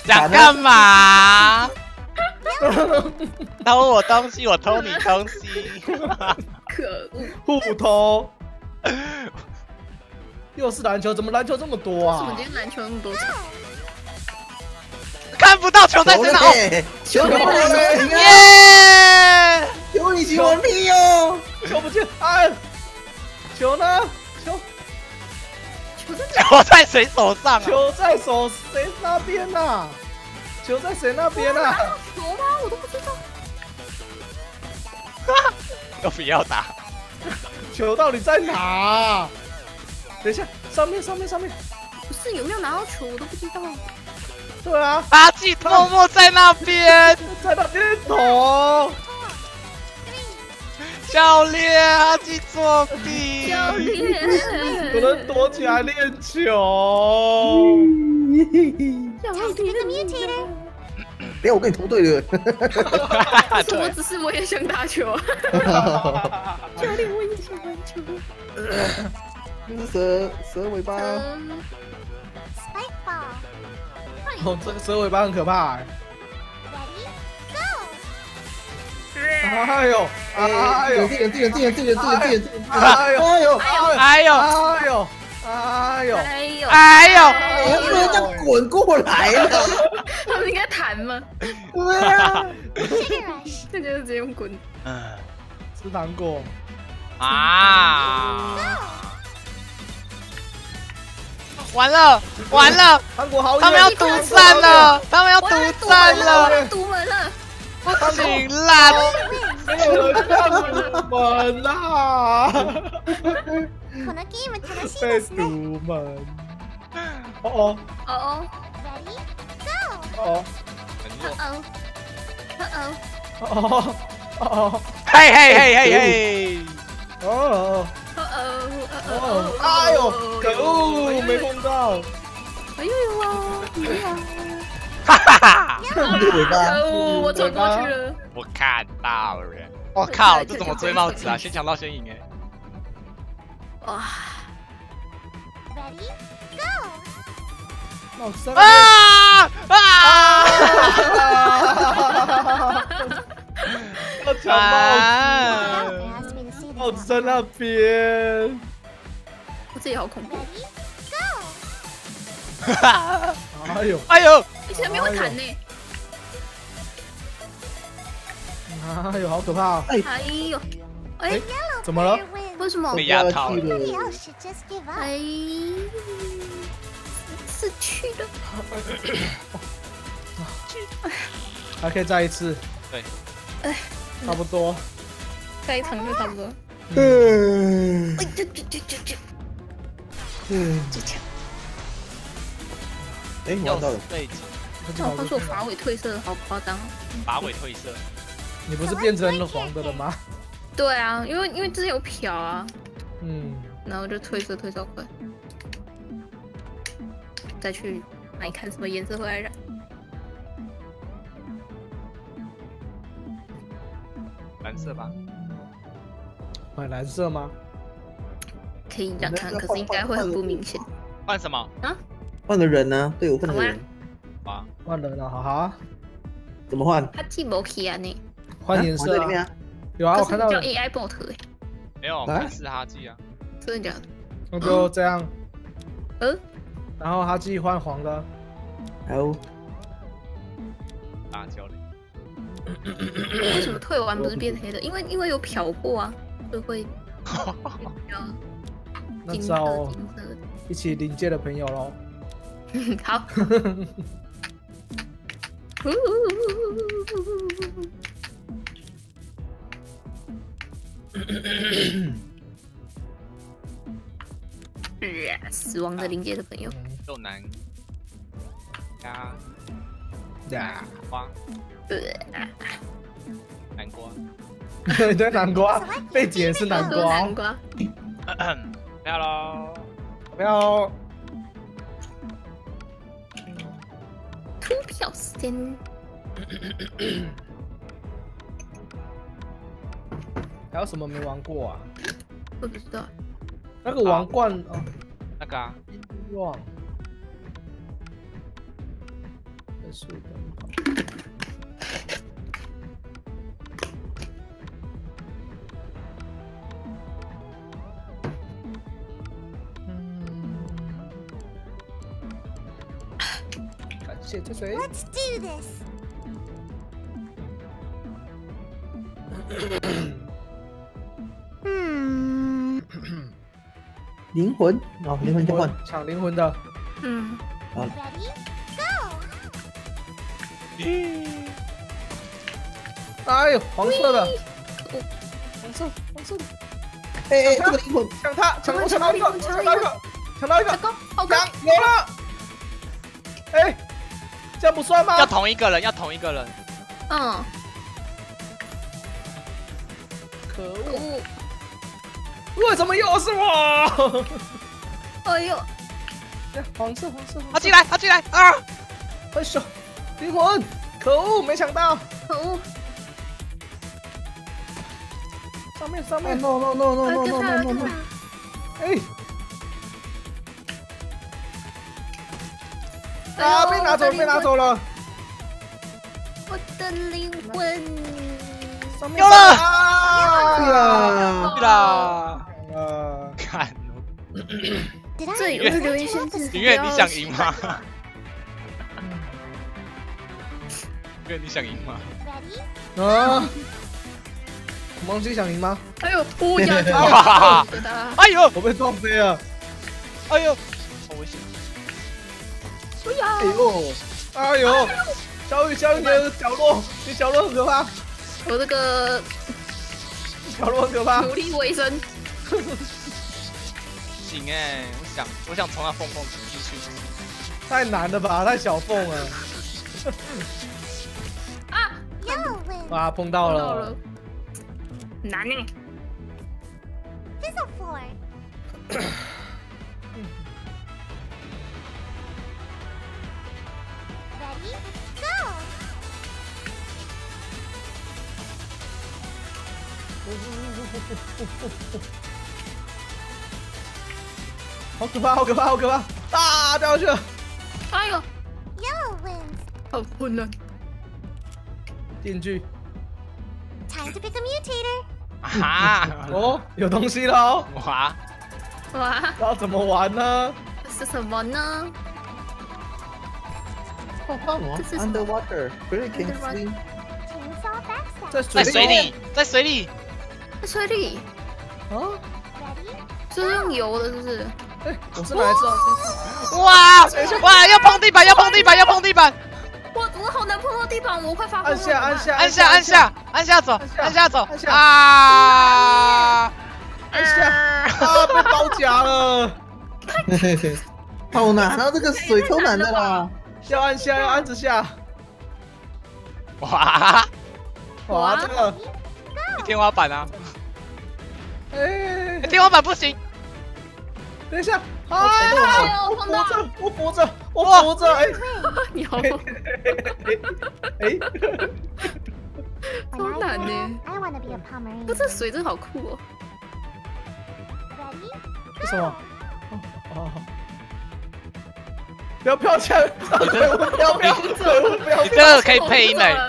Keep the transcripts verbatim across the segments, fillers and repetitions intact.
想干嘛？偷我东西，我偷你东西。 可恶！ 互偷。又是篮球，怎么篮球这么多啊？ 为什么今天篮球那么多场？ 看不到球在身上哦！ 球嘞！ 耶！ 球已经完毕哦！ 球不见，哎，球呢？球球在球在谁手上啊？ 球在手谁那边呐？球在谁那边啊？ 球吗？我都不知道。 要不要打？ 球到底在哪？等一下，上面上面上面。 不是有没有拿到球，我都不知道。 对啊， 阿纪默默在那边。 在那边投。 教练，阿基作弊。 教练， 有人躲起来练球。 教练， 不要，我跟你同队了。 是我只是我也想打球。教练，我也想玩球。 那是蛇蛇尾巴。 哦，这个蛇尾巴很可怕。哎呦！哎呦！ 这人这人这人这人这人这人这人！ 哎呦！ 哎呦！ 哎呦！ 哎呦！哎呦！ 哎呦！ 哎呦！ 我不能这样滚过来了。 他们应该弹吗？ 对啊。 那就是直接用滚。 嗯， 吃糖果啊！完了完了！ 糖果好， 他们要独占了，他们要独占了， 独门了！ 不行啦！ 没有人让我们啦！被独门。哦哦哦哦哦哦哦哦哦哦！ 嘿嘿嘿嘿嘿！ 哦哦哦！哎呦，可恶，没碰到！ 哎呦呦啊！哎呀！ 哈哈哈！ 尾巴。 可恶，我走过去了。 我看到了。我靠，这怎么追帽子啊？先抢到先赢哎！ 哇！ 帽子啊啊！ 要抢帽子！帽子在那边。 我自己好恐怖。 哎呦！ 哎呦！ 你前面会弹呢。 哎呦，好可怕！ 哎呦！哎， 怎么了？ 为什么？ 被压套了。 哎，死去了。 还可以再一次。 对。 哎， 差不多。 再一场就差不多。 嗯。 哎，这这这这这。 嗯。 最强。 哎，玩到了。 哦，他说我马尾褪色，好夸张。 马尾褪色。 你不是变成黄的了吗？ 对啊，因为因为之前有漂啊。 嗯。 然后就褪色褪超快。再去买看什么颜色回来染。 蓝色吧。 买蓝色吗？ 可以这样看，可是应该会很不明显。 换什么？ 啊？ 换了人呢？队友换了人。 啊， 换人了，好好。 怎么换？ 他记不起啊呢？ 换颜色啊！有啊，我看到叫 A I bot 哎。 没有，看是哈基啊。 真的假的？ 那就这样。 嗯。 然后哈基换黄的。 好。 大教练。 为什么退完不是变黑的？因为因为有漂过啊，就会。 那找一起临界的朋友喽。 好。死亡的临界的朋友。 又难。呀。 呀。 花。南瓜。 对，南瓜，背景也是南瓜。 南瓜。 不要喽！ 不要。 投票时间。 还有什么没玩过啊？ 我不知道。 那个王冠哦， 那个啊， 忘。 速奔跑。感谢追随。Let's do this. 嗯，灵魂哦，灵魂交换， 抢灵魂的。 嗯， 好。 哎呦，黄色的，黄色，黄色的。 哎哎，这个灵魂， 抢他，抢我抢到一个，抢到一个，抢到一个， 好高， 有了。哎，这样不算吗？ 要同一个人，要同一个人。 嗯。 可恶！为什么又是我？ 哎呦！ 黄色，黄色， 他进来，他进来啊！ 哎呦，灵魂！可恶，没抢到！ 可恶！ 上面，上面 ！No no no no no no no no！ 哎！啊！被拿走，被拿走了！ 我的灵魂！ 有了！ 啊！ 对啦！ 啊！ 看， 这有个留言限制。 林月，你想赢吗？林月，你想赢吗？ 啊！萌鸡想赢吗？ 哎呦！不要！ 哇！哎呦！ 我被撞飞了！ 哎呦！好危险！ 不要！ 哎呦！哎呦！小雨，小雨，你的角落，你角落很可怕。 我这个角落很可怕， 努力维生。 行哎，我想，我想从那缝缝进去。 太难了吧，太小缝了。 啊！ 啊，碰到了。 难呢。 好可怕，好可怕，好可怕！啊，掉下去了！ 哎呦，好混乱。 电锯。 Time to pick a mutator。 啊！ 哦，有东西了哦！ 哇哇！ 要怎么玩呢？ 是什么呢？ 好棒哦 ！Underwater, Hurricane Swing。 在在水里，在水里， 在水里。 啊？ 是用油的，是不是？ 哎，我是哪一只啊？ 哇哇！要碰地板，要碰地板，要碰地板！ 我我好难碰到地板，我快发疯了！ 按下，按下， 按下，按下，按下走，按下走， 按下啊！ 按下啊！被包夹了！ 好难啊，这个水超难的啦！ 要按下，要按着下。 哇哇，这个天花板啊！ 哎， 天花板不行。 等一下，啊！ 我扶着，我扶着，我扶着，哎， 你好， 哎， 超难呢。不，这水真好酷哦。 为什么？哦，不要飘起来！不要不要不要！ 你这个可以配音嘞。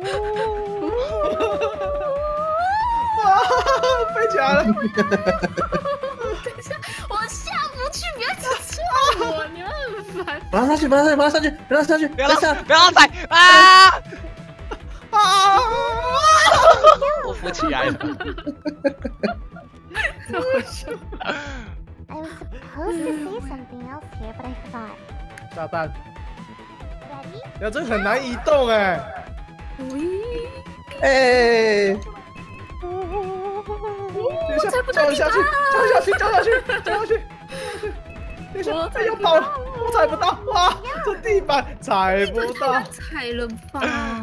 啊！飞起来了！ 等一下，我下不去，不要一直撞我，你们很烦。 把它上去，把它上去，把它上去，不要上去， 不要让下， 不要让踩啊！ 啊！ 我扶起来了。 I was supposed to say something else here, but I forgot. 炸弹！呀，这很难移动哎！ 哎！ 等一下，掉下去，掉下去，掉下去，掉下去！等一下，哎，要跑了，我踩不到！哇，这地板踩不到， 踩了吧？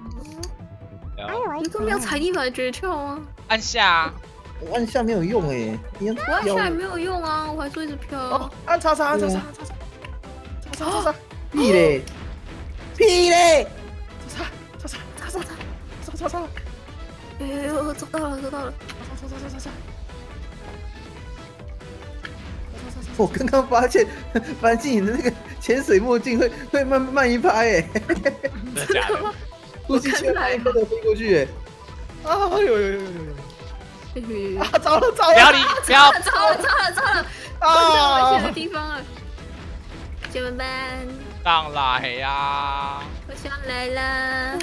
你都没有踩地板的诀窍啊！ 按下， 我按下没有用哎， 我按下也没有用啊，我还说一直飘。 按叉叉，按叉叉，叉叉，叉叉， 屁嘞，屁嘞， 叉叉，叉叉，叉叉，叉叉，叉叉。 哎呦，找到了，找到了！ 叉叉叉叉叉叉！ 我刚刚发现，发现你的那个潜水墨镜会会慢慢一拍哎， 真的假的？ 呼吸圈慢一拍的飞过去哎。 啊有有有有有有！啊，糟了糟了！ 不要离，不要！ 糟了糟了糟了！ 啊！ 危险的地方了，怎么办？ 上来呀！ 我上来了！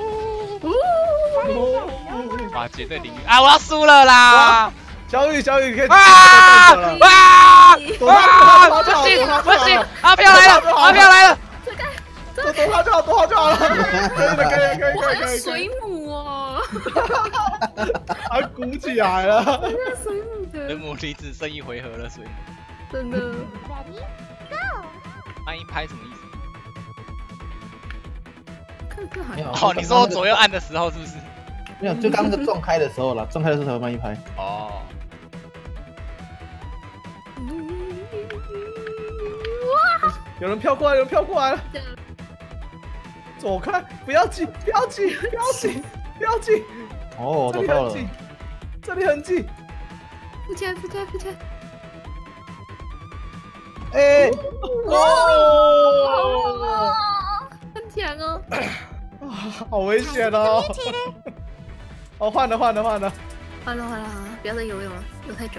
哇，绝对领域啊！我要输了啦！ 小雨小雨可以哇了！ 哇躲哇！ 他就好， 不行躲他不行，阿飘来了，阿飘来了！ 躲躲他就好，躲他就好了。可以的可以可以我可以可以。 好像水母哦， 还鼓起来了。 好像水母的， 人母离只剩一回合了，所以真的。 Ready? Go! 按一拍什么意思？ 看看好没有像哦，你说我左右按的时候是不是？ 没有，就刚那个撞开的时候啦，撞开的时候才会慢一拍。 哦， 有人飘过来，有人飘过来了。走开！不要挤，不要挤，不要挤，不要挤！ 哦，我这找到了。 里很挤，这里很挤。 扶起来，扶起来，扶起来！ 哎， 哦， 很强哦！ 啊，好危险哦！哦，换了，换了，换了。 完了完了，不要再游泳了，游太久。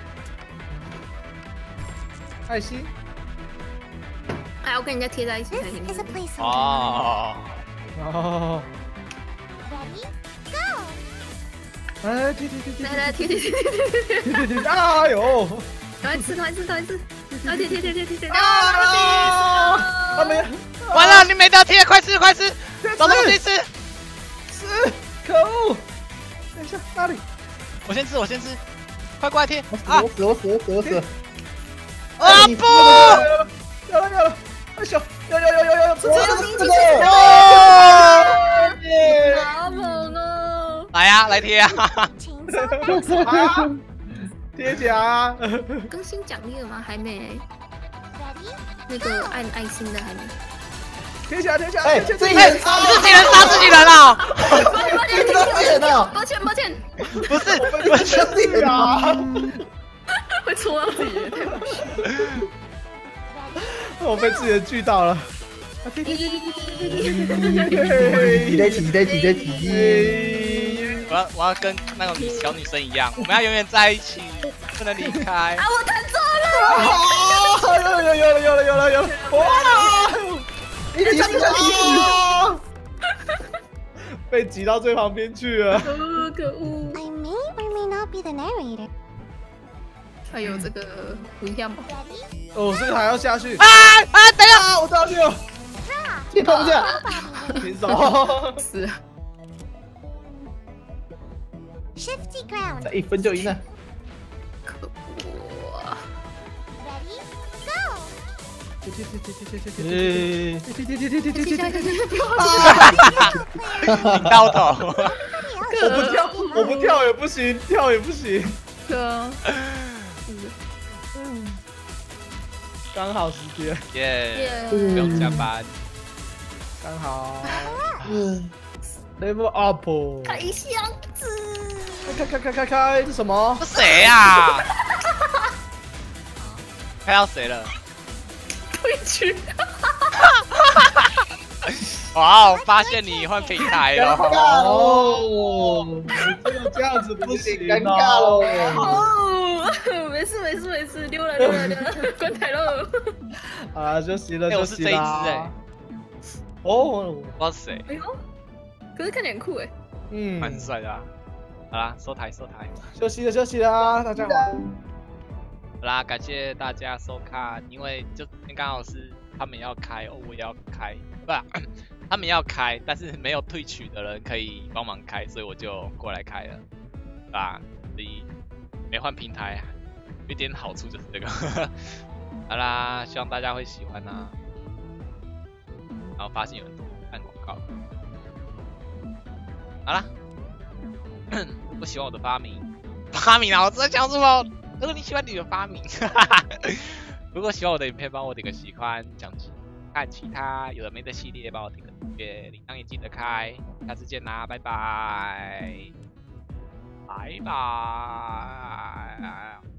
爱心。 哎，我跟人家贴在一起才 This 行。 is a placeholder. 哦， 哦。 Ready? Go! 哎，贴贴贴贴来来贴贴贴贴贴贴， 贴贴贴！哎呦！ 赶快吃，赶快吃，赶快吃！啊贴贴贴贴贴贴！ 啊！他没完了，你没得贴，快吃快吃，找东西吃。 吃，可恶！等一下，哪里？ 我先吃，我先吃，快过来贴我死啊我死我死我死我死！ 啊不！ 有了有了！哎呦，有有有有有有！吃吃吃吃吃！ 好猛哦！ 来呀，来贴啊！ Chainsaw next. 啊！贴起来啊！ 更新奖励了吗？还没。 Ready? 那个按爱心的还没。 贴起来贴起来！ 哎， 贴起来这也哎，自己人杀自己人啊！ 这个这也呢？ 抱歉抱歉， 不是， 我兄弟啊！ 会戳到自己的，太好笑了。 我被自己人锯到了。 挤在挤在挤在挤。 我要我要跟那种女小女生一样，我们要永远在一起，不能离开。 啊，我弹错了！ 啊！有了有了有了有了有了！哇！ 你挤挤挤！ 被挤到最旁边去了。 可恶可恶！ I may or may not be the narrator. 还有这个不一样吧？ Ready? 哦，这个还要下去。 啊啊！等一下， 啊！我上去了， Drop! 去碰一下。 平手。 是。 Shifty ground. 再一分就赢了。 可恶！ Ready? Go! 贴贴贴贴贴贴贴贴贴贴贴贴贴贴贴贴贴。 不要领到头。 我不跳，我不跳也不行，跳也不行。 哥， 刚好时间， 耶，不用加班。 刚好。Level up。 开箱子。 开开开开开，这什么？ 这谁呀？开到谁了？ 退去。 哇，发现你换平台了。 哦，这个这样子不行， 尴尬喽。 哦，没事没事没事，溜了溜了溜了，关台喽。 啊，就行了， 哎， 就我是这一只行啦。 哎， 哦， 不知道是谁， 哎呦，可是看起来很酷哎。 嗯， 蛮帅的啊。好啦，收台收台。 休息了休息啦，大家好。 好啦，感谢大家收看，因为就刚好是他们要开，哦，我也要开，不、啊，他们要开，但是没有退取的人可以帮忙开，所以我就过来开了，对吧？所以没换平台，有一点好处就是这个。好啦，希望大家会喜欢啊。然后发现有人看广告，好啦，如果喜欢我的发明，发明啊，我在讲什么？如果你喜欢你的发明，如果喜欢我的影片，帮我点个喜欢，想看其他有的没的系列，帮我点个订阅，铃铛也记得开。下次见啦，拜拜，拜拜。